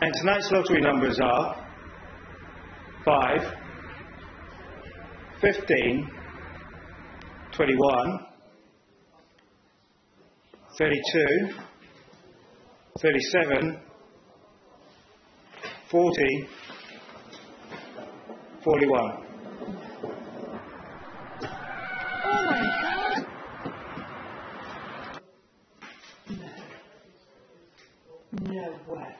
And tonight's lottery numbers are 5, 15, 21, 32, 37, 40, 41. Oh my God! No way.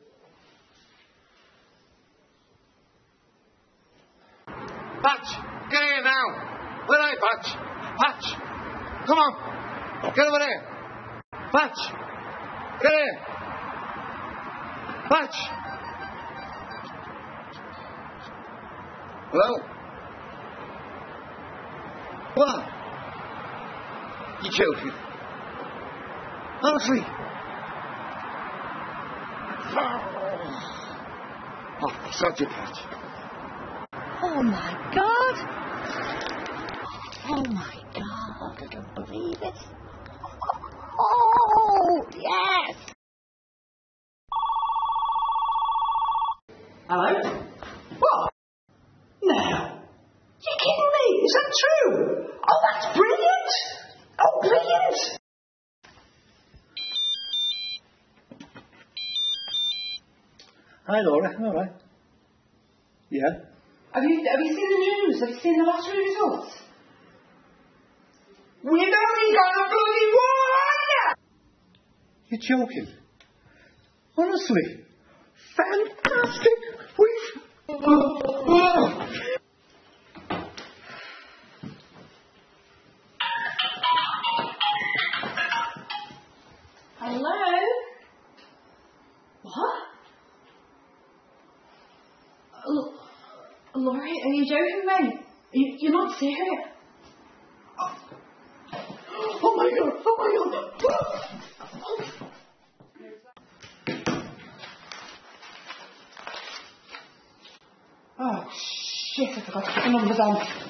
Patch! Get here now! Where are you, Patch? Patch! Come on! Get over there! Patch! Get here! Patch! Hello? What? You joking? Honestly? Oh, such a Patch. Oh my God! Oh my God! I don't believe it. Oh yes! Hello? What? No. You're kidding me? Is that true? Oh, that's brilliant! Oh, brilliant! Hi Laura, all right. Yeah? Have you seen the news? Have you seen the lottery results? We've only got a bloody one! You're joking. Honestly. Fantastic. Hello? What? Laurie, are you joking me? You're not serious? Oh my God! Oh my God! Oh shit! I forgot to put the numbers on.